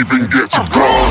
even get to cross.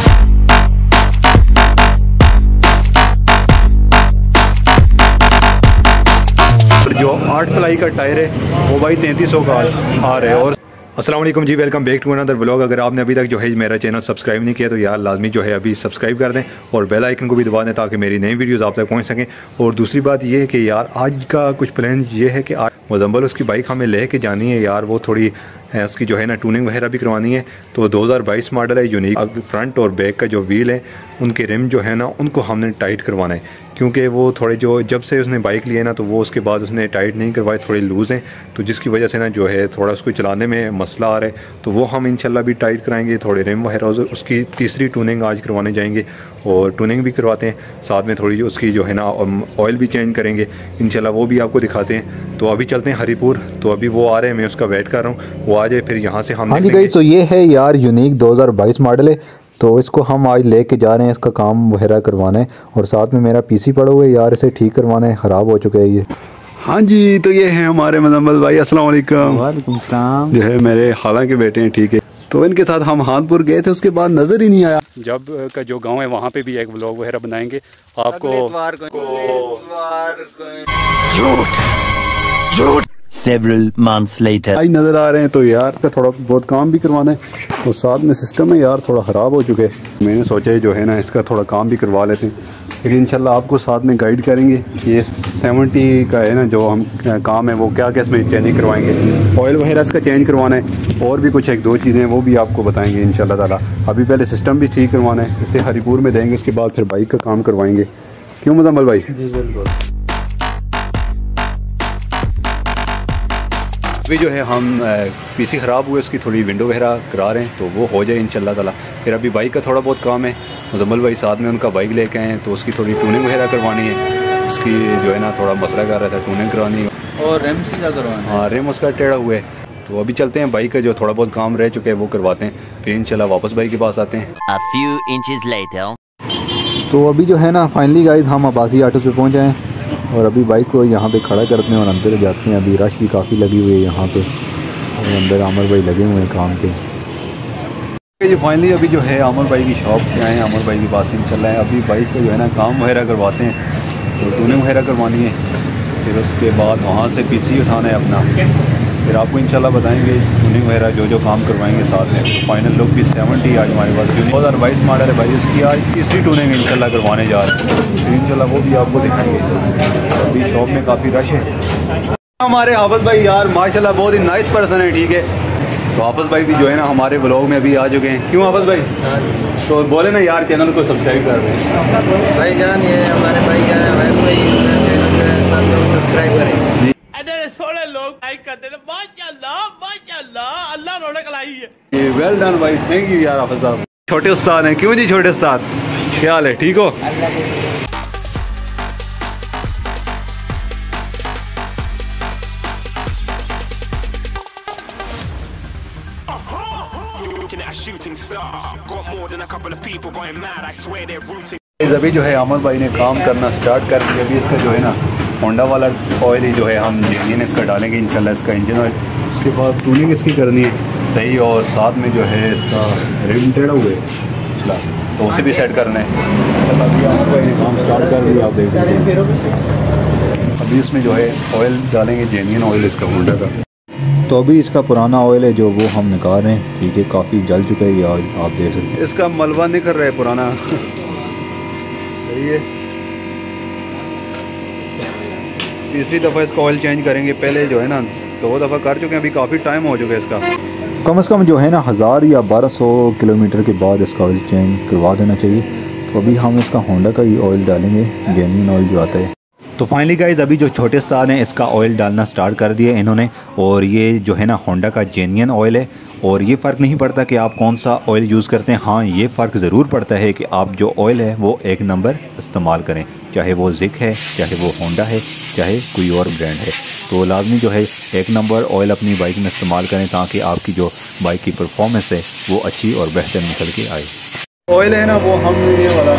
जो 8 ply का tyre है वो भाई 3300 का आ रहा है। और अस्सलाम वालेकुम जी, welcome back to another vlog. अगर आपने अभी तक जो है मेरा चैनल सब्सक्राइब नहीं किया तो यार लाजमी जो है अभी सब्सक्राइब कर दें और बेल आइकन को भी दबा दें ताकि मेरी नई वीडियोस आप तक पहुंच सकें। और दूसरी बात ये है कि यार आज का कुछ प्लान ये है कि आज मुजम्मल उसकी बाइक हमें लेके जानी है यार, वो थोड़ी उसकी जो है ना ट्यूनिंग वगैरह भी करवानी है। तो 2022 मॉडल है, यूनिक फ्रंट और बैक का जो व्हील है उनके रिम जो है ना उनको हमने टाइट करवाना है, क्योंकि वो थोड़े जो जब से उसने बाइक ली है ना तो वो उसके बाद उसने टाइट नहीं करवाए, थोड़े लूज़ हैं, तो जिसकी वजह से ना जो है थोड़ा उसको चलाने में मसला आ रहा है। तो वो हम इंशाल्लाह भी टाइट कराएंगे, थोड़े रिम वगैरह उसकी तीसरी ट्यूनिंग आज करवाने जाएंगे और ट्यूनिंग भी करवाते हैं, साथ में थोड़ी उसकी जो है ना ऑयल भी चेंज करेंगे इंशाल्लाह, वो भी आपको दिखाते हैं। तो अभी चलते हैं हरीपुर, तो अभी वो आ रहे हैं, मैं उसका वेट कर रहा हूँ, वो आ जाए फिर यहाँ से हम। हाँ जी गाइस, तो ये है यार यूनिक 2022 मॉडल है, तो इसको हम आज लेके जा रहे हैं, इसका काम वगैरह करवाना है और साथ में मेरा पीसी पड़ा हुआ है यार, इसे ठीक करवाना है, ख़राब हो चुका है ये। हाँ जी, तो ये है हमारे मुजम्मल भाई, अस्सलाम वालेकुम। वालेकुम सलाम। जो है मेरे खाला के बेटे हैं, ठीक है। तो इनके साथ हम हानपुर गए थे, उसके बाद नज़र ही नहीं आया। जब का जो गांव है वहाँ पे भी एक व्लॉग वगैरह बनाएंगे आपको। Several months later. आई नज़र आ रहे हैं, तो यार का थोड़ा बहुत काम भी करवाना है और साथ में सिस्टम है यार थोड़ा ख़राब हो चुके हैं। मैंने सोचा है जो है ना इसका थोड़ा काम भी करवा लेते हैं, फिर इंशाल्लाह आपको साथ में गाइड करेंगे। ये 70 का है ना जो हम काम है, वो क्या क्या इसमें चेंजिंग करवाएंगे, ऑयल वगैरह इसका चेंज करवाना है और भी कुछ 1-2 चीज़ें वो भी आपको बताएंगे इंशाल्लाह ताला। अभी पहले सिस्टम भी ठीक करवाना है, इसे हरीपुर में देंगे, उसके बाद फिर बाइक का काम करवाएंगे। क्यों मुजम्मल भाई? जी बिल्कुल। अभी जो है हम पीसी ख़राब हुए, उसकी थोड़ी विंडो वगैरह करा रहे हैं, तो वो हो जाए इंशाल्लाह ताला। फिर अभी बाइक का थोड़ा बहुत काम है, मुजम्मल भाई साथ में उनका बाइक लेके आए हैं, तो उसकी थोड़ी ट्यूनिंग वगैरह करवानी है, उसकी जो है ना थोड़ा मसला कर रहा था, ट्यूनिंग करवानी है और रिम सीधा करवाना है। हाँ, रिम उसका टेढ़ा हुआ है। तो अभी चलते हैं, बाइक का जो थोड़ा बहुत काम रह चुका है वो करवाते हैं, फिर इंशाल्लाह वापस बाइक के पास आते हैं। A few inches later. तो अभी जो है ना फाइनली गाइस हम अब्बासी ऑटो पे पहुंच आए हैं और अभी बाइक को यहाँ पे खड़ा करते हैं और अंदर जाते हैं। अभी रश भी काफ़ी लगी हुई है यहाँ पे और अंदर आमिर भाई लगे हुए हैं काम पे। ये फाइनली अभी जो है आमिर भाई की शॉप पे आए हैं, आमिर भाई के पास इंशाल्लाह है। अभी बाइक का जो है ना काम वगैरह करवाते हैं, तो ट्यूनिंग वगैरह करवानी है, फिर उसके बाद वहाँ से पीसी उठाना है अपना, फिर आपको इंशाल्लाह बताएंगे ट्यूनिंग वगैरह जो काम करवाएंगे साथ में। फाइनल लुक भी 70 आज हमारे पास 2022 मॉडल है भाई, उसकी आज तीसरी ट्यूनिंग इंशाल्लाह करवाने जा रहे हैं, फिर इंशाल्लाह वो भी आपको दिखाएंगे। अभी शॉप में काफ़ी रश है। हमारे हाफिज भाई यार माशाल्लाह बहुत ही नाइस पर्सन है, ठीक है। तो हाफिज भाई भी जो है ना हमारे ब्लॉग में अभी आ चुके हैं। क्यों हाफिज भाई? तो बोले ना यार चैनल को सब्सक्राइब कर रहे हैं भाई जान, ये हमारे भाई हैं वैसे भाई, चैनल को सब लोग सब्सक्राइब करेंगे। थोड़े लोग लाइक करते हैं, माशाल्लाह माशाल्लाह, अल्लाह रौनक लाई है। ये वेल डन भाई, थैंक यू यार हाफिज साहब, छोटे उस्ताद हैं। क्यों जी छोटे उस्ताद, क्या हाल है, ठीक हो? अभी जो है अमर भाई ने काम करना स्टार्ट कर दिया। अभी इसका जो है ना होंडा वाला ऑयल ही जो है हम जेन्युइन इसका डालेंगे इंशाल्लाह, इसका इंजन ऑयल, उसके बाद ट्यूनिंग इसकी करनी है सही, और साथ में जो है इसका रिम टेढ़ा हुआ है तो उसे भी सेट करना है। अभी अमर भाई ने काम स्टार्ट कर दिया, आप देख सकते हैं। अभी इसमें जो है ऑयल डालेंगे जेन्युइन ऑयल इसका होंडा का। तो अभी इसका पुराना ऑयल है जो वो हम निकाल रहे हैं, ठीक है, काफ़ी जल चुका है ये ऑयल, आप देख सकते हैं। इसका मलबा निकल रहा है पुराना सही है। तीसरी दफ़ा इसका ऑयल चेंज करेंगे, पहले जो है ना 2 दफ़ा कर चुके हैं, अभी काफ़ी टाइम हो चुका है इसका। कम से कम जो है ना 1000 या 1200 किलोमीटर के बाद इसका ऑयल चेंज करवा देना चाहिए। तो अभी हम इसका होंडा का ही ऑयल डालेंगे, जेन्युइन ऑयल जो आता है। तो फाइनली गाइज अभी जो छोटे उस्ताद हैं इसका ऑयल डालना स्टार्ट कर दिया इन्होंने, और ये जो है ना होंडा का जेन्युइन ऑयल है, और ये फ़र्क नहीं पड़ता कि आप कौन सा ऑयल यूज़ करते हैं। हाँ, ये फ़र्क ज़रूर पड़ता है कि आप जो ऑयल है वो 1 नंबर इस्तेमाल करें, चाहे वो ज़िक है, चाहे वो होंडा है, चाहे कोई और ब्रांड है। तो लाजमी जो है 1 नंबर ऑयल अपनी बाइक में इस्तेमाल करें ताकि आपकी जो बाइक की परफॉर्मेंस है वो अच्छी और बेहतर निकल के आए। ऑयल है ना वो हम ये वाला,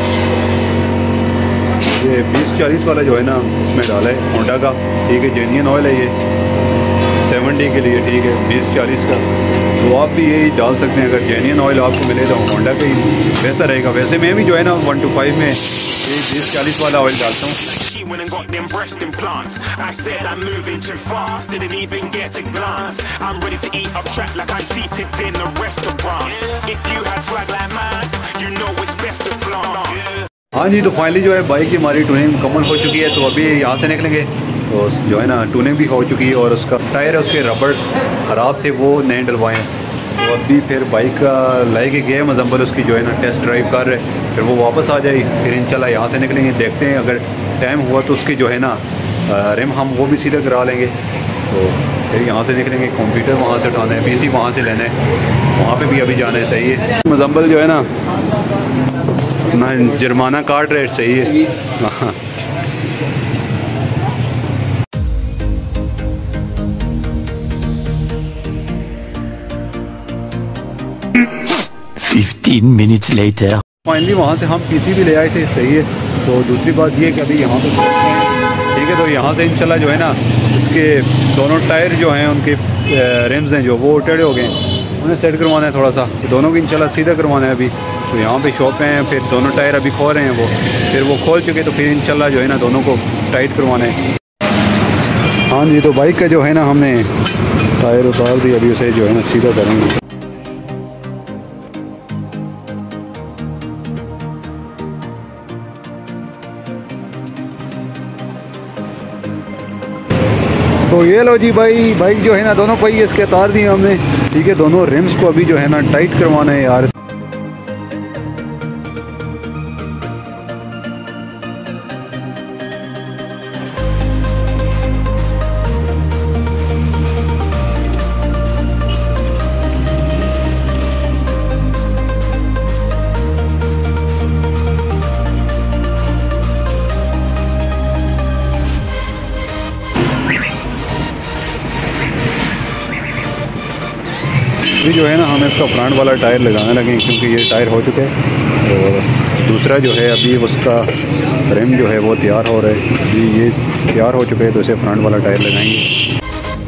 ये 20-40 वाला जो है ना इसमें डाला है होंडा का, ठीक है, जेन्युइन ऑयल है ये, 70 के लिए, ठीक है, 20-40 का। तो आप भी यही डाल सकते हैं, अगर जेन्युइन ऑयल आपको मिले तो होंडा का ही बेहतर रहेगा। वैसे मैं भी जो है ना 1 to 5 में 20-40 वाला ऑयल डालता हूँ। She went and got them breast implants. I said I'm moving too fast, didn't even get a glance. I'm ready to eat up track like I'm seated in a restaurant. If you had swag like mine, you know it's best to flaunt. हाँ जी, तो finally जो है bike की हमारी tuning मुकम्मल हो चुकी है। तो अभी यहाँ से निकलेंगे तो जो है ना ट्यूनिंग भी हो चुकी है, और उसका टायर है उसके रबड़ ख़राब थे वो नए डलवाए हैं। तो अभी फिर बाइक का लाएके गए मुजम्मल, उसकी जो है ना टेस्ट ड्राइव कर रहे, फिर वो वापस आ जाए, फिर इंशाल्लाह यहाँ से निकलेंगे। देखते हैं अगर टाइम हुआ तो उसकी जो है ना रिम हम वो भी सीधा करा लेंगे। तो फिर यहाँ से निकलेंगे, कंप्यूटर वहाँ से उठाना है, PC वहाँ से लेना है, वहाँ पे भी अभी जाना है। सही है, मुजम्मल जो है ना जुर्माना काट रहे, सही है। हाँ 15 minutes later. फाइनली वहाँ से हम PC भी ले आए थे, सही है। तो दूसरी बात ये कि अभी यहाँ पे ठीक है, तो यहाँ से इंशाल्लाह जो है ना इसके दोनों टायर जो हैं उनके रिम्स हैं जो वो टेढ़े हो गए, उन्हें सेट करवाना है थोड़ा सा, तो दोनों को इंशाल्लाह सीधा करवाना है अभी। तो यहाँ पे शॉप हैं, फिर दोनों टायर अभी खोल रहे हैं वो, फिर वो खोल चुके तो फिर इंशाल्लाह जो है ना दोनों को टाइट करवाना है। हाँ जी, तो बाइक का जो है ना हमने टायर उतार दिया, अभी उसे जो है ना सीधा करेंगे। तो ये लो जी भाई, बाइक जो है ना दोनों पहिए इसके उतार दिए हमने, ठीक है। दोनों रिम्स को अभी जो है ना टाइट करवाना है यार। जो है ना हम इसका फ्रंट वाला टायर लगाने लगे, क्योंकि ये टायर हो चुके हैं, और दूसरा जो है अभी उसका रिम जो है वो तैयार हो रहा है। अभी ये तैयार हो चुके हैं तो इसे फ्रंट वाला टायर लगाएंगे।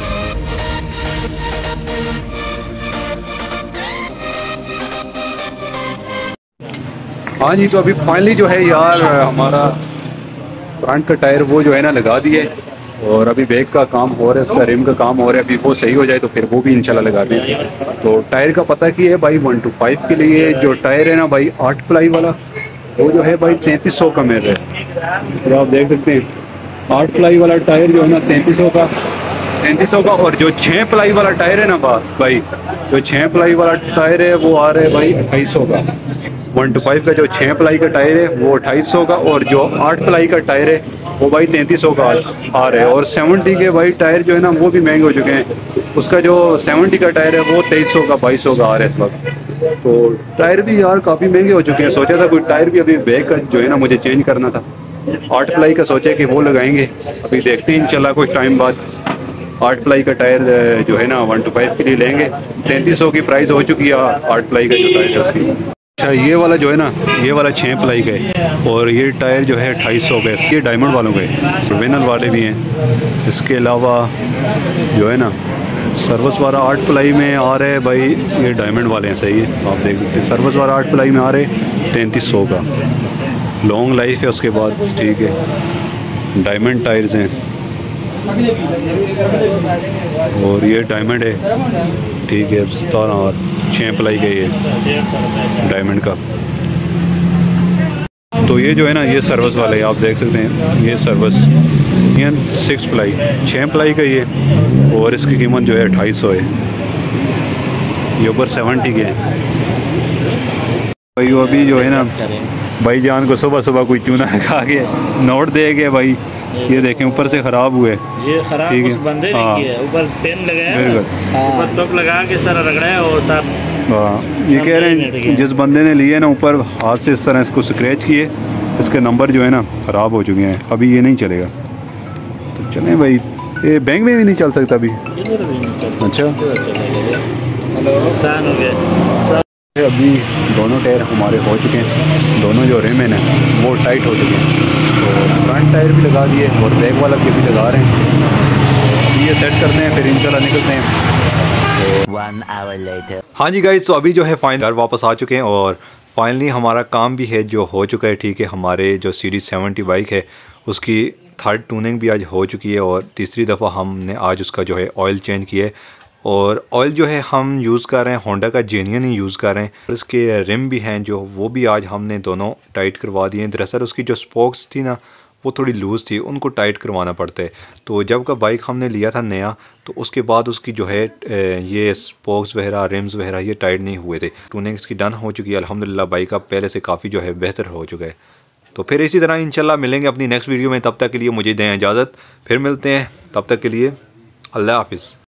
हाँ जी, तो अभी फाइनली जो है यार हमारा फ्रंट का टायर वो जो है ना लगा दिए, और अभी बैक का काम हो रहा है, उसका रिम का काम हो रहा है। अभी वो सही हो जाए तो फिर वो भी इंशाल्लाह लगा दें। तो टायर का पता की है भाई, 1 to 5 के लिए जो टायर है ना भाई 8 प्लाई वाला, वो जो है भाई 3300 का मिल रहा है। तो आप देख सकते हैं 8 प्लाई वाला टायर जो है ना 3300 का, और जो 6 प्लाई वाला टायर है ना भाई, जो 6 प्लाई वाला टायर है वो आ रहा है भाई 2800 का। 1 to 5 का जो 6 प्लाई का टायर है वो 2800 का, और जो 8 प्लाई का टायर है वो भाई 3300 का आ रहा है। और 70 के भाई टायर जो है ना वो भी महंगे हो चुके हैं। उसका जो 70 का टायर है वो 2300 का 2200 का आ रहा है इस वक्त। तो टायर भी यार काफ़ी महंगे हो चुके हैं। सोचा था कोई टायर भी अभी बैक का जो है ना मुझे चेंज करना था, 8 प्लाई का सोचा कि वो लगाएंगे। अभी देखते हैं इंशाल्लाह कुछ टाइम बाद 8 प्लाई का टायर जो है ना 1 to 5 के लिए लेंगे। 3300 की प्राइस हो चुकी है 8 प्लाई का जो टायर है उसकी। अच्छा, ये वाला जो है ना ये वाला 6 प्लाई का है, और ये टायर जो है 2800 का है। ये डायमंड वालों के विनर वाले भी हैं। इसके अलावा जो है ना सर्विस वाला 8 प्लाई में आ रहा है भाई, ये डायमंड वाले हैं, सही है। आप देख सकते हैं सर्विस वाला 8 प्लाई में आ रहे 3300 का, लॉन्ग लाइफ है उसके बाद, ठीक है। डायमंड टायर्स हैं, और ये डायमंड है, ठीक है। 17 और 6 प्लाई का ये डायमंड का। तो ये जो है ना ये सर्विस वाले है, आप देख सकते हैं ये सर्विस 6 प्लाई 6 प्लाई का ये, और इसकी कीमत जो है 2800 है। ये ऊपर 70 के हैं भाई। वो अभी जो है ना भाई जान को सुबह सुबह कोई चूना खा के नोट दे गए भाई, ये देखें ऊपर से ख़राब हुए, ये खराब उस बंदे ने किया है। ऊपर पेन लगाया है, ऊपर टॉप लगा के सारा रगड़ा है, और सब ये कह रहे हैं जिस बंदे ने लिए ना ऊपर हाथ से इस तरह इसको स्क्रैच किए, इसके नंबर जो है ना ख़राब हो चुके हैं। अभी ये नहीं चलेगा, तो चलें भाई। ये बैंक में भी नहीं चल सकता अभी। अच्छा, नुकसान हो गया। अभी दोनों टायर हमारे हो चुके हैं, दोनों जो रिम है ना वो टाइट हो चुके हैं। तो फ्रंट टायर भी लगा दिए और बैक वाला के भी लगा रहे हैं। ये सेट करते हैं, फिर इंशाल्लाह निकलते हैं। 1 hour later. हाँ जी गाइस, तो अभी जो है फाइनल घर वापस आ चुके हैं और फाइनली हमारा काम भी है जो हो चुका है। ठीक है, हमारे जो सीरीज 70 बाइक है उसकी थर्ड टूनिंग भी आज हो चुकी है और तीसरी दफ़ा हमने आज उसका जो है ऑयल चेंज किया है। और ऑयल जो है हम यूज़ कर रहे हैं होंडा का जेन्युइन ही यूज़ कर रहे हैं। और उसके रिम भी हैं जो वो भी आज हमने दोनों टाइट करवा दिए हैं। दरअसल उसकी जो स्पोक्स थी ना वो थोड़ी लूज़ थी, उनको टाइट करवाना पड़ता है। तो जब का बाइक हमने लिया था नया तो उसके बाद उसकी जो है ये स्पोक्स वगैरह रिम्स वगैरह ये टाइट नहीं हुए थे। टूनिंग इसकी डन हो चुकी है अल्हम्दुलिल्लाह। बाइक अब पहले से काफ़ी जो है बेहतर हो चुका है। तो फिर इसी तरह इंशाल्लाह मिलेंगे अपनी नेक्स्ट वीडियो में। तब तक के लिए मुझे दें इजाज़त, फिर मिलते हैं। तब तक के लिए अल्लाह हाफिज़।